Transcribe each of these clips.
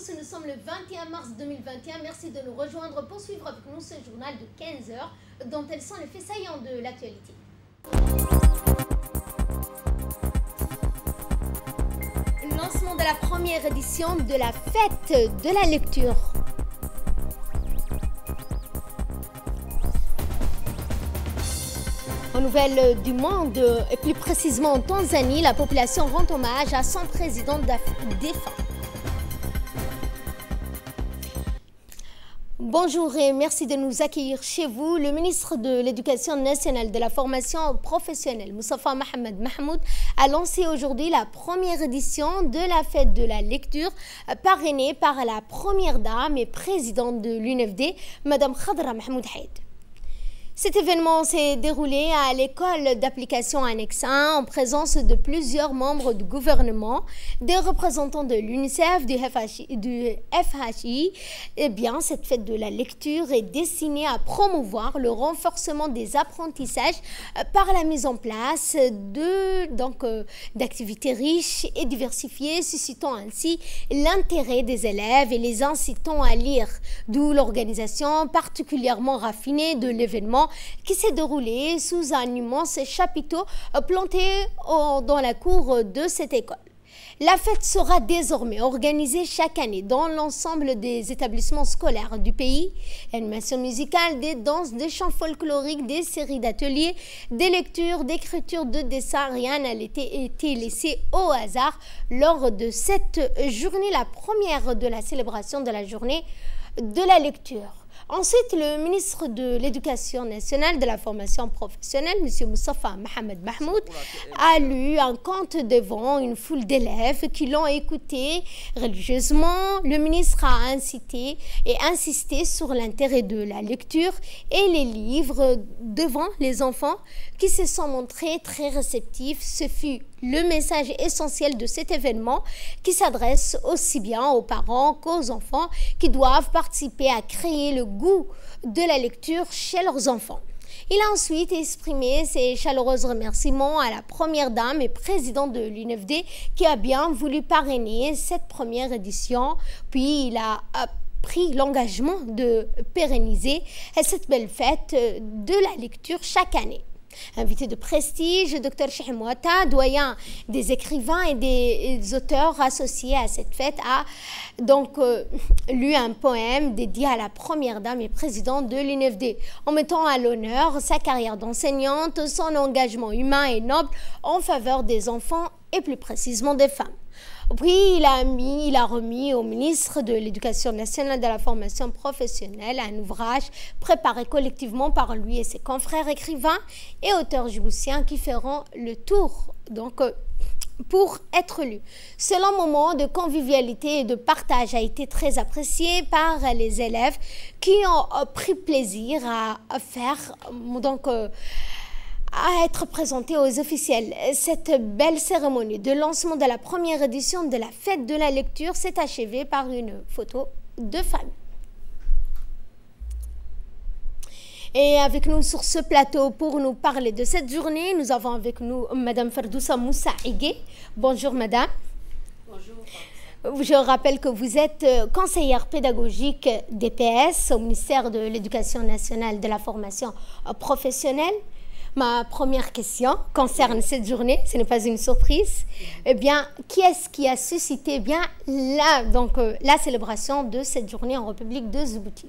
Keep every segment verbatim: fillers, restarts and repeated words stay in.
tous, nous sommes le vingt et un mars deux mille vingt et un. Merci de nous rejoindre pour suivre avec nous ce journal de quinze heures dont elles sont les faits saillants de l'actualité. Lancement de la première édition de la fête de la lecture. En nouvelles du monde, et plus précisément en Tanzanie, la population rend hommage à son président défunt. Bonjour et merci de nous accueillir chez vous. Le ministre de l'Éducation nationale de la formation professionnelle, Moustapha Mohamed Mahmoud, a lancé aujourd'hui la première édition de la fête de la lecture, parrainée par la première dame et présidente de l'U N F D, Madame Khadra Mahmoud Haïd. Cet événement s'est déroulé à l'école d'application annexe un en présence de plusieurs membres du gouvernement, des représentants de l'UNICEF, du F H I, du F H I. Eh bien, cette fête de la lecture est destinée à promouvoir le renforcement des apprentissages par la mise en place de, donc, euh, d'activités riches et diversifiées, suscitant ainsi l'intérêt des élèves et les incitant à lire, d'où l'organisation particulièrement raffinée de l'événement qui s'est déroulé sous un immense chapiteau planté dans la cour de cette école. La fête sera désormais organisée chaque année dans l'ensemble des établissements scolaires du pays. Animation musicale, des danses, des chants folkloriques, des séries d'ateliers, des lectures, d'écriture, de dessins, rien n'a été laissé au hasard lors de cette journée, la première de la célébration de la journée de la lecture. Ensuite, le ministre de l'Éducation nationale de la formation professionnelle, M. Moustapha Mohamed Mahmoud, a lu un conte devant une foule d'élèves qui l'ont écouté religieusement. Le ministre a incité et insisté sur l'intérêt de la lecture et les livres devant les enfants qui se sont montrés très réceptifs. Ce fut le message essentiel de cet événement qui s'adresse aussi bien aux parents qu'aux enfants qui doivent participer à créer le goût de la lecture chez leurs enfants. Il a ensuite exprimé ses chaleureux remerciements à la première dame et présidente de l'U N F D qui a bien voulu parrainer cette première édition. Puis il a pris l'engagement de pérenniser cette belle fête de la lecture chaque année. Invité de prestige, Dr Cheikh Mouata, doyen des écrivains et des auteurs associés à cette fête, a donc euh, lu un poème dédié à la première dame et présidente de l'U N F D, en mettant à l'honneur sa carrière d'enseignante, son engagement humain et noble en faveur des enfants et plus précisément des femmes. Puis il a, mis, il a remis au ministre de l'Éducation nationale de la formation professionnelle un ouvrage préparé collectivement par lui et ses confrères écrivains et auteurs djiboutiens qui feront le tour donc, pour être lus. Ce long moment de convivialité et de partage a été très apprécié par les élèves qui ont pris plaisir à faire donc, à être présenté aux officiels. Cette belle cérémonie de lancement de la première édition de la fête de la lecture s'est achevée par une photo de famille. Et avec nous sur ce plateau pour nous parler de cette journée, nous avons avec nous Madame Ferdousa Moussa Igué. Bonjour Madame. Bonjour. Je rappelle que vous êtes conseillère pédagogique D P S au ministère de l'Éducation nationale de la formation professionnelle. Ma première question concerne cette journée, ce n'est pas une surprise. Eh bien, qui est-ce qui a suscité eh bien, la, donc, euh, la célébration de cette journée en République de Djibouti?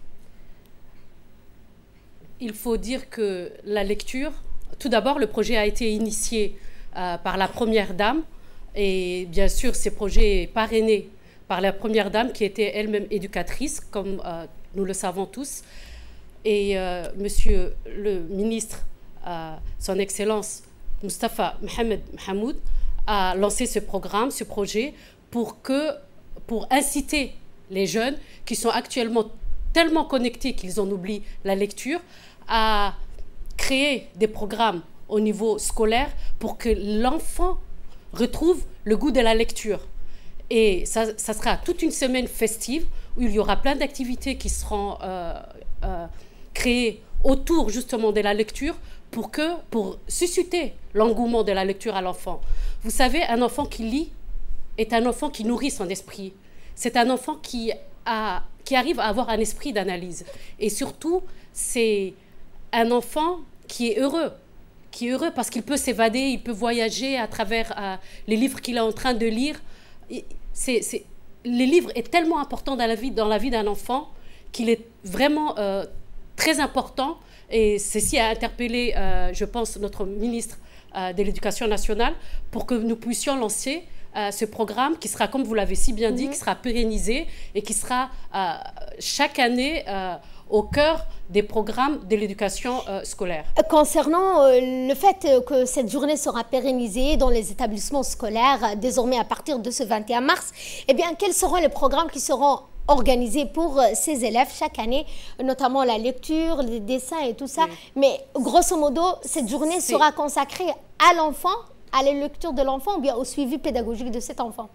Il faut dire que la lecture, tout d'abord, le projet a été initié euh, par la Première Dame et bien sûr, ces projets parrainés par la Première Dame qui était elle-même éducatrice, comme euh, nous le savons tous. Et euh, Monsieur le ministre, Euh, son Excellence Moustapha Mohamed Mahmoud a lancé ce programme, ce projet, pour, que, pour inciter les jeunes qui sont actuellement tellement connectés qu'ils en oublient la lecture, à créer des programmes au niveau scolaire pour que l'enfant retrouve le goût de la lecture. Et ça, ça sera toute une semaine festive où il y aura plein d'activités qui seront euh, euh, créées autour justement de la lecture pour, que, pour susciter l'engouement de la lecture à l'enfant. Vous savez, un enfant qui lit est un enfant qui nourrit son esprit. c'est un enfant qui, a, qui arrive à avoir un esprit d'analyse. Et surtout, c'est un enfant qui est heureux, qui est heureux parce qu'il peut s'évader, il peut voyager à travers euh, les livres qu'il est en train de lire. C'est, c'est, les livres est tellement important dans la vie, dans la vie d'un enfant qu'il est vraiment euh, très important. Et ceci a interpellé, euh, je pense, notre ministre euh, de l'Éducation nationale pour que nous puissions lancer euh, ce programme qui sera, comme vous l'avez si bien dit, mmh. qui sera pérennisé et qui sera euh, chaque année euh, au cœur des programmes de l'éducation euh, scolaire. Concernant euh, le fait que cette journée sera pérennisée dans les établissements scolaires, euh, désormais à partir de ce vingt et un mars, eh bien, quels seront les programmes qui seront organisés pour euh, ces élèves chaque année, notamment la lecture, les dessins et tout ça. Oui. Mais grosso modo, cette journée C'est... sera consacrée à l'enfant, à la lecture de l'enfant ou bien au suivi pédagogique de cet enfant?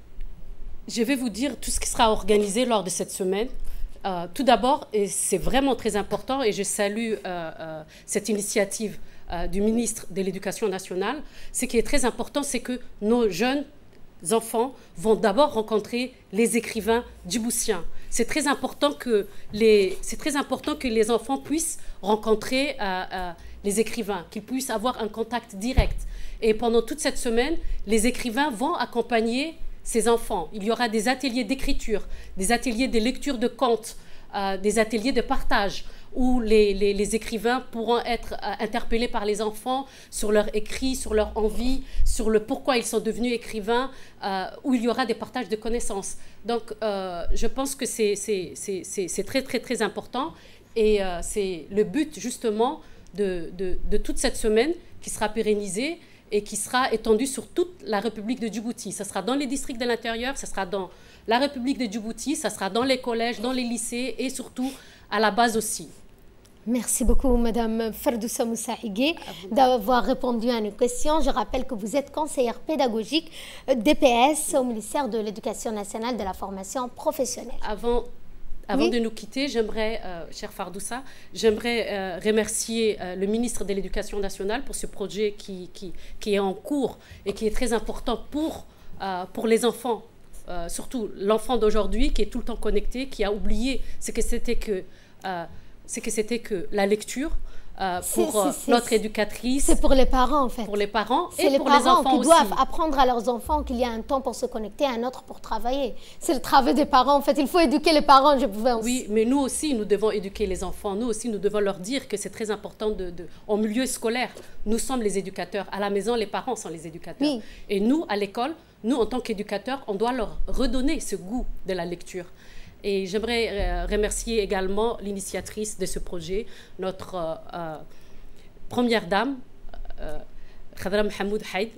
Je vais vous dire tout ce qui sera organisé lors de cette semaine. Euh, tout d'abord, et c'est vraiment très important, et je salue euh, euh, cette initiative euh, du ministre de l'Éducation nationale, ce qui est très important, c'est que nos jeunes enfants vont d'abord rencontrer les écrivains djiboutiens. C'est très important que les, c'est très important que les enfants puissent rencontrer euh, euh, les écrivains, qu'ils puissent avoir un contact direct. Et pendant toute cette semaine, les écrivains vont accompagner ces enfants. Il y aura des ateliers d'écriture, des ateliers de lecture de contes, euh, des ateliers de partage, où les, les, les écrivains pourront être euh, interpellés par les enfants sur leur écrit, sur leur envie, sur le pourquoi ils sont devenus écrivains, euh, où il y aura des partages de connaissances. Donc, euh, je pense que c'est, c'est, c'est, c'est, c'est très, très, très important. Et euh, c'est le but, justement, de, de, de toute cette semaine qui sera pérennisée et qui sera étendue sur toute la République de Djibouti. Ça sera dans les districts de l'intérieur, ça sera dans la République de Djibouti, ça sera dans les collèges, dans les lycées et surtout à la base aussi. Merci beaucoup, Madame Ferdousa Moussaïgué, d'avoir répondu à nos questions. Je rappelle que vous êtes conseillère pédagogique D P S au ministère de l'Éducation nationale et de la formation professionnelle. Avant Avant oui. de nous quitter, j'aimerais, euh, chère Ferdousa, j'aimerais euh, remercier euh, le ministre de l'Éducation nationale pour ce projet qui, qui, qui est en cours et qui est très important pour, euh, pour les enfants, euh, surtout l'enfant d'aujourd'hui qui est tout le temps connecté, qui a oublié ce que c'était que, euh, ce que, c'était que la lecture. Euh, pour c'est, c'est, notre éducatrice. C'est pour les parents, en fait. Pour les parents c'est et les pour parents les enfants qui aussi. doivent apprendre à leurs enfants qu'il y a un temps pour se connecter, un autre pour travailler. C'est le travail des parents, en fait. Il faut éduquer les parents, je pouvais aussi. Oui, mais nous aussi, nous devons éduquer les enfants. Nous aussi, nous devons leur dire que c'est très important de, de, en milieu scolaire. Nous sommes les éducateurs. À la maison, les parents sont les éducateurs. Oui. Et nous, à l'école, nous, en tant qu'éducateurs, on doit leur redonner ce goût de la lecture. Et j'aimerais remercier également l'initiatrice de ce projet, notre... Euh, euh, Première dame, euh, Khadra Mohamed Haïd,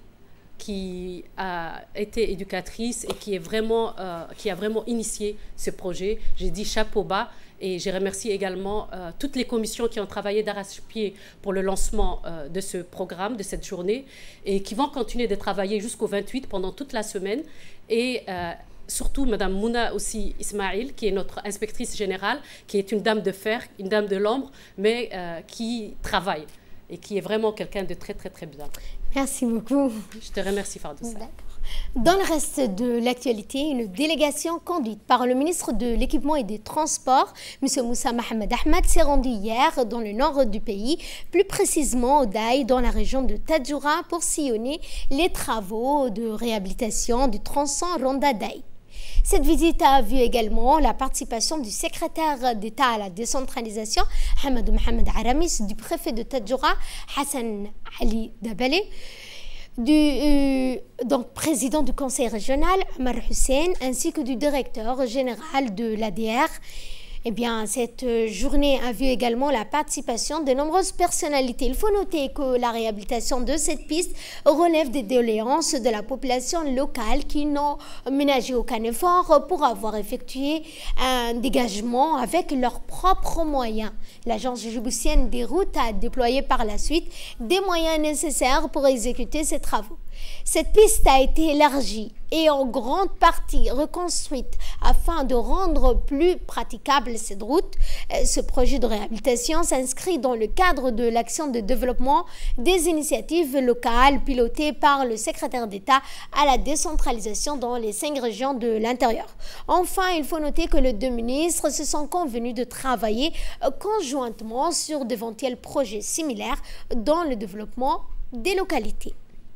qui a été éducatrice et qui, est vraiment, euh, qui a vraiment initié ce projet. J'ai dit chapeau bas et j'ai remercié également euh, toutes les commissions qui ont travaillé d'arrache-pied pour le lancement euh, de ce programme, de cette journée, et qui vont continuer de travailler jusqu'au vingt-huit pendant toute la semaine. Et euh, surtout Mme Mouna aussi Ismail, qui est notre inspectrice générale, qui est une dame de fer, une dame de l'ombre, mais euh, qui travaille et qui est vraiment quelqu'un de très, très, très bien. Merci beaucoup. Je te remercie, Ferdousa. D'accord. Dans le reste de l'actualité, une délégation conduite par le ministre de l'Équipement et des Transports, M. Moussa Mohamed Ahmed, s'est rendue hier dans le nord du pays, plus précisément au Daï, dans la région de Tadjoura, pour sillonner les travaux de réhabilitation du tronçon Ronda-Daï. Cette visite a vu également la participation du secrétaire d'État à la décentralisation, Hamadou Mohamed Aramis, du préfet de Tadjoura, Hassan Ali Dabale, du euh, donc, président du conseil régional, Amar Hussein, ainsi que du directeur général de l'A D R. Eh bien, cette journée a vu également la participation de nombreuses personnalités. Il faut noter que la réhabilitation de cette piste relève des doléances de la population locale qui n'ont ménagé aucun effort pour avoir effectué un dégagement avec leurs propres moyens. L'agence djiboutienne des routes a déployé par la suite des moyens nécessaires pour exécuter ces travaux. Cette piste a été élargie et en grande partie reconstruite afin de rendre plus praticable cette route. Ce projet de réhabilitation s'inscrit dans le cadre de l'action de développement des initiatives locales pilotées par le secrétaire d'État à la décentralisation dans les cinq régions de l'intérieur. Enfin, il faut noter que les deux ministres se sont convenus de travailler conjointement sur d'éventuels projets similaires dans le développement des localités.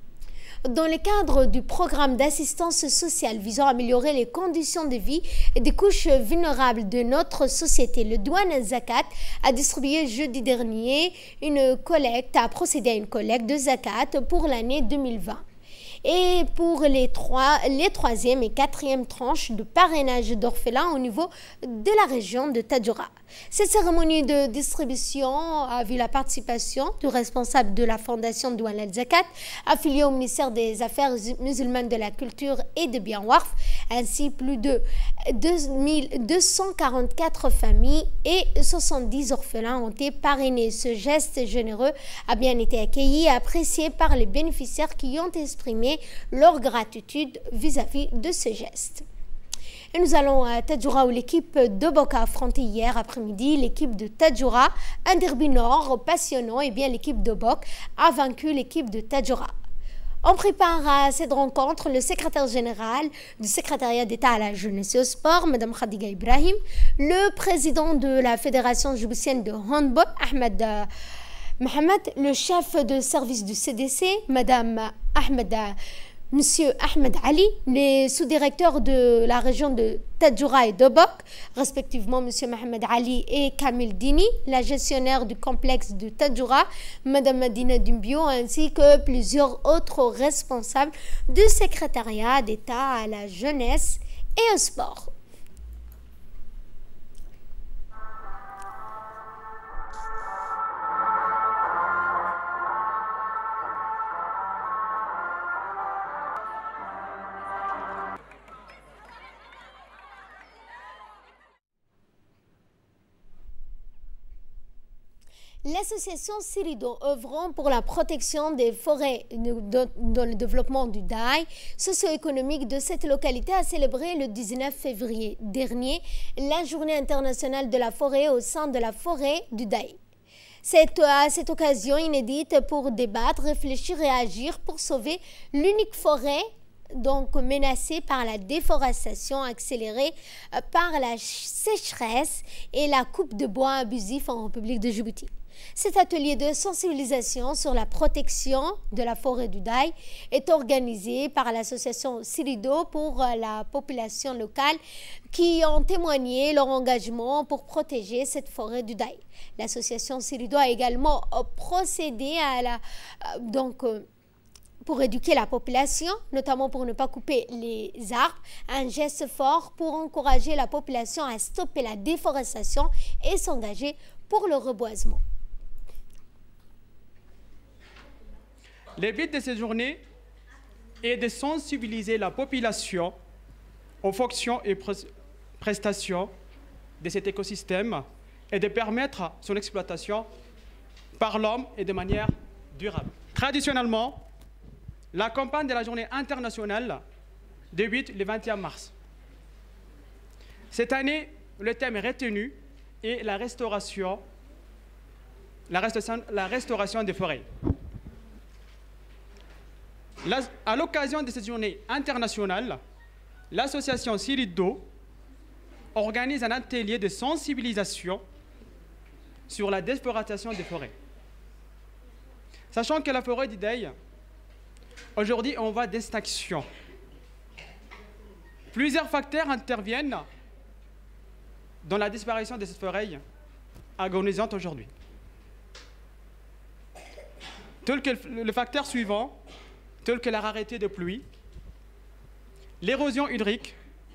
Dans le cadre du programme d'assistance sociale visant à améliorer les conditions de vie des couches vulnérables de notre société, le Douane Zakat a distribué jeudi dernier une collecte, a procédé à une collecte de Zakat pour l'année deux mille vingt. Et pour les, trois, les troisième et quatrième tranches de parrainage d'orphelins au niveau de la région de Tadjoura. Cette cérémonie de distribution a vu la participation du responsable de la fondation Douane al-Zakat, affiliée au ministère des Affaires musulmanes, de la Culture et des Biens Warf, ainsi plus de deux mille deux cent quarante-quatre familles et soixante-dix orphelins ont été parrainés. Ce geste généreux a bien été accueilli et apprécié par les bénéficiaires qui ont exprimé leur gratitude vis-à-vis de ce geste. Et nous allons à Tadjoura où l'équipe de Boka a affronté hier après-midi l'équipe de Tadjoura, un derby nord passionnant. Et bien l'équipe de Bok a vaincu l'équipe de Tadjoura. On prépare à cette rencontre le secrétaire général du secrétariat d'État à la jeunesse et au sport, Mme Khadiga Ibrahim, le président de la fédération djiboutienne de handball, Ahmed Mohamed, le chef de service du C D C, Mme Ahmed Monsieur Ahmed Ali, les sous-directeurs de la région de Tadjoura et de Bok, respectivement Monsieur Mohamed Ali et Kamil Dini, la gestionnaire du complexe de Tadjoura, Madame Madina Dumbio, ainsi que plusieurs autres responsables du secrétariat d'État à la jeunesse et au sport. L'association Sirido, œuvrant pour la protection des forêts dans le développement du Daï socio-économique de cette localité, a célébré le dix-neuf février dernier la journée internationale de la forêt au sein de la forêt du Daï. C'est à cette occasion inédite pour débattre, réfléchir et agir pour sauver l'unique forêt donc menacée par la déforestation accélérée par la sécheresse et la coupe de bois abusif en République de Djibouti. Cet atelier de sensibilisation sur la protection de la forêt du Daï est organisé par l'association Sirido pour la population locale qui ont témoigné leur engagement pour protéger cette forêt du Daï. L'association Sirido a également procédé à la donc pour éduquer la population, notamment pour ne pas couper les arbres, un geste fort pour encourager la population à stopper la déforestation et s'engager pour le reboisement. Le but de cette journée est de sensibiliser la population aux fonctions et prestations de cet écosystème et de permettre son exploitation par l'homme et de manière durable. Traditionnellement, la campagne de la journée internationale débute le vingt et un mars. Cette année, le thème retenu est la restauration, la restauration, la restauration des forêts. La, à l'occasion de cette journée internationale, l'association Sirido organise un atelier de sensibilisation sur la déforestation des forêts. Sachant que la forêt du Daï, aujourd'hui, on voit d'extinction. Plusieurs facteurs interviennent dans la disparition de cette forêt agonisante aujourd'hui. Tel que le facteur suivant, tel que la rareté de pluie, l'érosion hydrique,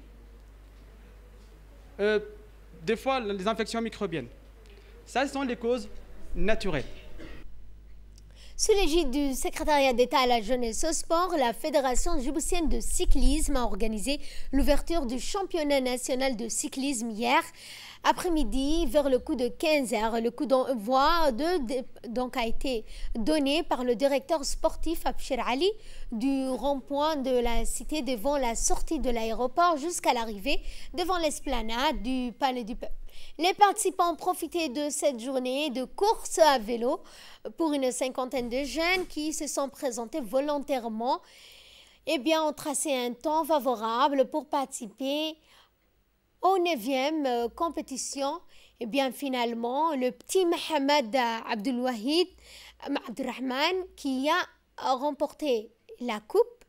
euh, des fois les infections microbiennes. Ça, ce sont les causes naturelles. Sous l'égide du secrétariat d'État à la jeunesse et au sport, la Fédération djiboutienne de cyclisme a organisé l'ouverture du championnat national de cyclisme hier après-midi vers le coup de quinze heures. Le coup d'envoi de, donc a été donné par le directeur sportif Abshir Ali du rond-point de la cité devant la sortie de l'aéroport jusqu'à l'arrivée devant l'esplanade du Palais du Peuple. Les participants ont profité de cette journée de course à vélo pour une cinquantaine de jeunes qui se sont présentés volontairement et bien ont tracé un temps favorable pour participer aux neuvième compétition. Et bien finalement, le petit Mohamed Abdelwahid Abdelrahman qui a remporté la coupe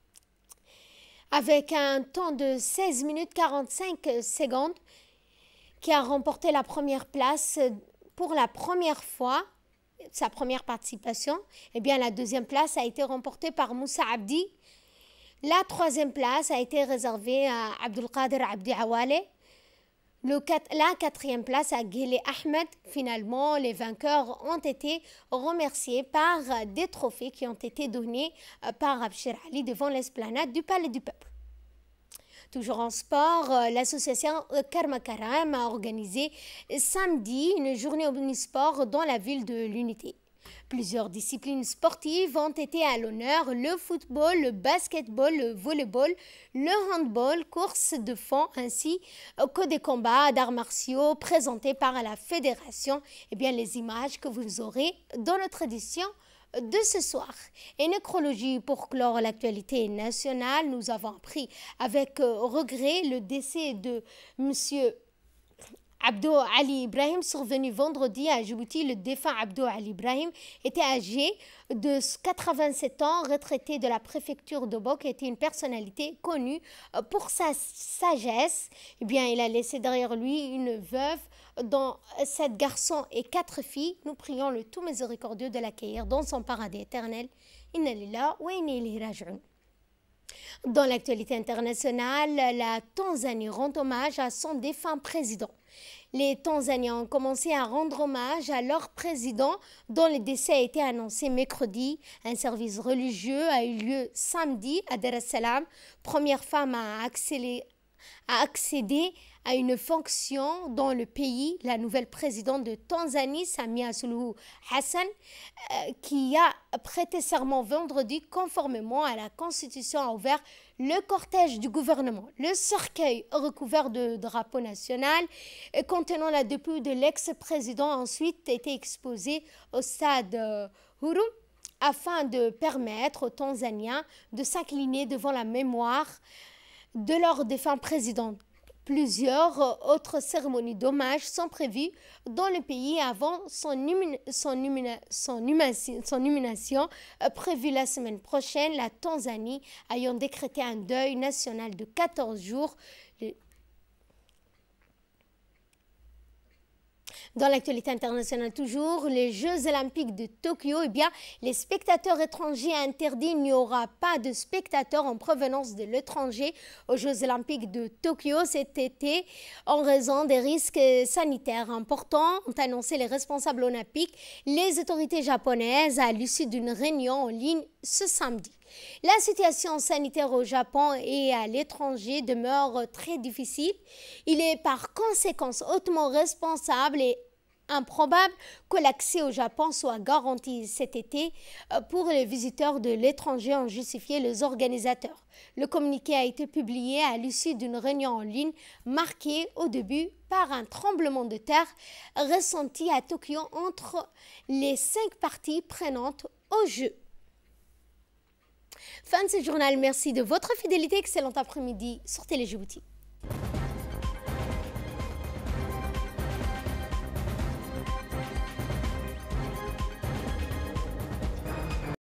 avec un temps de seize minutes quarante-cinq secondes, qui a remporté la première place pour la première fois, sa première participation. Et bien la deuxième place a été remportée par Moussa Abdi. La troisième place a été réservée à Abdelkader Abdi Awale. Le, la quatrième place à Ghele Ahmed. Finalement, les vainqueurs ont été remerciés par des trophées qui ont été donnés par Abshir Ali devant l'esplanade du Palais du Peuple. Toujours en sport, l'association Karma Karam a organisé samedi une journée omnisport dans la ville de l'Unité. Plusieurs disciplines sportives ont été à l'honneur: le football, le basketball, le volleyball, le handball, course de fond, ainsi que des combats d'arts martiaux présentés par la fédération. Et bien les images que vous aurez dans notre édition de ce soir. Et nécrologie pour clore l'actualité nationale, nous avons appris avec regret le décès de monsieur Abdou Ali Ibrahim, survenu vendredi à Djibouti. Le défunt Abdou Ali Ibrahim était âgé de quatre-vingt-sept ans, retraité de la préfecture de Bok, était une personnalité connue pour sa sagesse. Eh bien, il a laissé derrière lui une veuve dont sept garçons et quatre filles. Nous prions le tout miséricordieux de l'accueillir dans son paradis éternel. Inna lillahi wa inna ilayhi raji'un. Dans l'actualité internationale, la Tanzanie rend hommage à son défunt président. Les Tanzaniens ont commencé à rendre hommage à leur président dont le décès a été annoncé mercredi. Un service religieux a eu lieu samedi à Dar es Salaam, première femme à accéder, à accéder à une fonction dans le pays. La nouvelle présidente de Tanzanie, Samia Suluhu Hassan, euh, qui a prêté serment vendredi conformément à la Constitution, a ouvert le cortège du gouvernement. Le cercueil recouvert de drapeau national contenant la dépouille de l'ex-président a ensuite été exposé au stade euh, Uhuru afin de permettre aux Tanzaniens de s'incliner devant la mémoire de leur défunt président. Plusieurs autres cérémonies d'hommage sont prévues dans le pays avant son, humina son, humina son, humation, son humiliation euh, prévue la semaine prochaine, la Tanzanie ayant décrété un deuil national de quatorze jours. Le Dans l'actualité internationale toujours, les Jeux olympiques de Tokyo, eh bien, les spectateurs étrangers interdits. Il n'y aura pas de spectateurs en provenance de l'étranger aux Jeux olympiques de Tokyo cet été en raison des risques sanitaires importants, ont annoncé les responsables olympiques. Les autorités japonaises à l'issue d'une réunion en ligne ce samedi. La situation sanitaire au Japon et à l'étranger demeure très difficile. Il est par conséquent hautement responsable et improbable que l'accès au Japon soit garanti cet été pour les visiteurs de l'étranger, ont justifié les organisateurs. Le communiqué a été publié à l'issue d'une réunion en ligne marquée au début par un tremblement de terre ressenti à Tokyo entre les cinq parties prenantes au jeu. Fin de ce journal, merci de votre fidélité. Excellent après-midi sur Télé Djibouti.